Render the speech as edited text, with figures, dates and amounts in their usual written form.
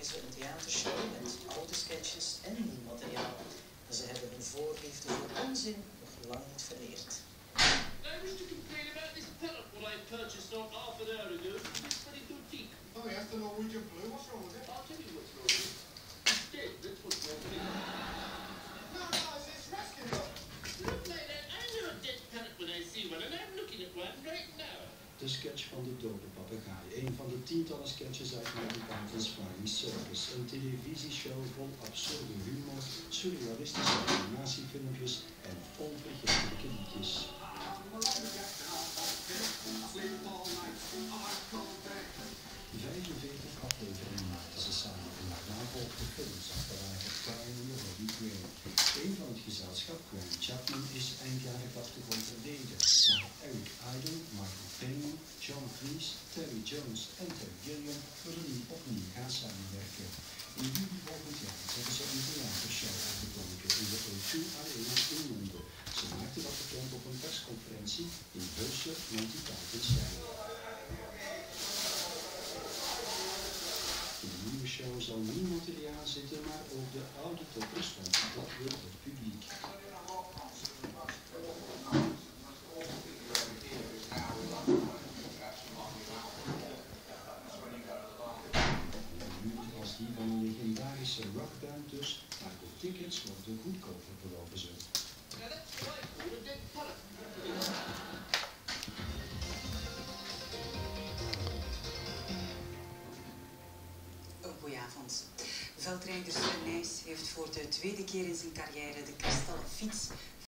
maken ze een theatershow met oude sketches en nieuw materiaal. En ze hebben hun voorliefde voor onzin nog lang niet vereerd. I wish to complain about this pellet what I purchased not half an hour ago. It's very good teak. Oh yes, the Norwegian blue. What's wrong with it? I'll tell you what's wrong with it. It's dead, that's what's wrong with it. No, guys, it's rescue dog. Look like that. I know a dead pellet when I see one, and I'm looking at one right now. De sketch van de dode papegaai, een van de tientallen sketches uit Monty Python's Flying Circus, een televisieshow vol absurde humor, surrealistische animatiefilmpjes en onvergetelijke liedjes. 45 afleveringen maakten ze samen en daarna volgden films achterlagen Brian en Robbie Gray. Een van het gezelschap, Graham Chapman, is eind jaren 80 overleden, maar Eric Idle, Michael Payne, John Cleese, Terry Jones en Terry Gilliam willen nu opnieuw gaan samenwerken. In juli volgend jaar hebben ze een theatershow uitgeklonken in de O2 Arena in Londen. Ze maakten dat bekend op een persconferentie in heuse Monty Python-stijl. In de nieuwe show zal nieuw materiaal zitten, maar ook de oude toppers, want dat wil het publiek. Als die van een legendarische rockband dus, maar de tickets worden goedkoper, beloven ze. Goedenavond. Veldrijder Nijs heeft voor de tweede keer in zijn carrière de kristallen fiets